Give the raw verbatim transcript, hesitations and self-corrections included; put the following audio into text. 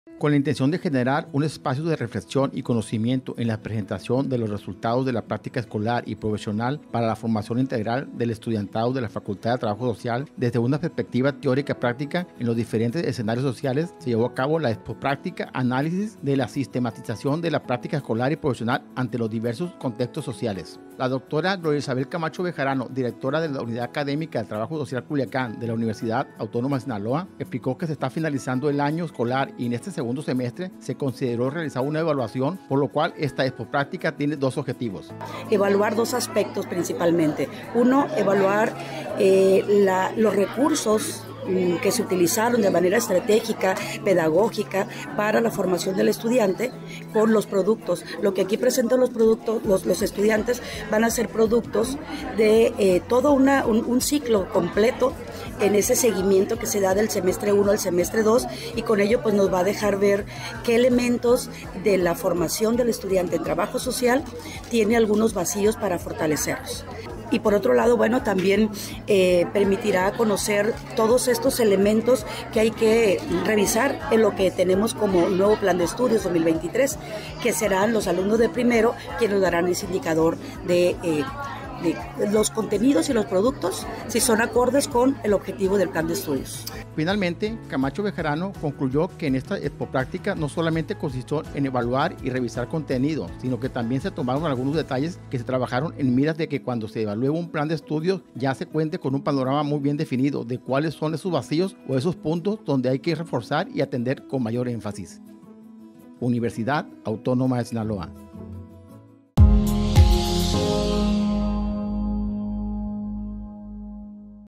Con la intención de generar un espacio de reflexión y conocimiento en la presentación de los resultados de la práctica escolar y profesional para la formación integral del estudiantado de la Facultad de Trabajo Social desde una perspectiva teórica práctica en los diferentes escenarios sociales, se llevó a cabo la expopráctica Análisis de la sistematización de la práctica escolar y profesional ante los diversos contextos sociales. La doctora Gloria Isabel Camacho Bejarano, directora de la Unidad Académica del Trabajo Social Culiacán de la Universidad Autónoma de Sinaloa, explicó que se está finalizando el año escolar y en este segundo semestre se consideró realizar una evaluación, por lo cual esta expopráctica tiene dos objetivos. Evaluar dos aspectos principalmente. Uno, evaluar eh, la, los recursos que se utilizaron de manera estratégica, pedagógica, para la formación del estudiante con los productos. Lo que aquí presentan los productos, los, los estudiantes van a ser productos de eh, todo una, un, un ciclo completo en ese seguimiento que se da del semestre uno al semestre dos, y con ello pues nos va a dejar ver qué elementos de la formación del estudiante en trabajo social tiene algunos vacíos para fortalecerlos. Y por otro lado, bueno, también eh, permitirá conocer todos estos elementos que hay que revisar en lo que tenemos como nuevo plan de estudios dos mil veintitrés, que serán los alumnos de primero quienes nos darán ese indicador de, eh, de los contenidos y los productos, si son acordes con el objetivo del plan de estudios. Finalmente, Camacho Bejarano concluyó que en esta expopráctica no solamente consistió en evaluar y revisar contenido, sino que también se tomaron algunos detalles que se trabajaron en miras de que cuando se evalúe un plan de estudios ya se cuente con un panorama muy bien definido de cuáles son esos vacíos o esos puntos donde hay que reforzar y atender con mayor énfasis. Universidad Autónoma de Sinaloa.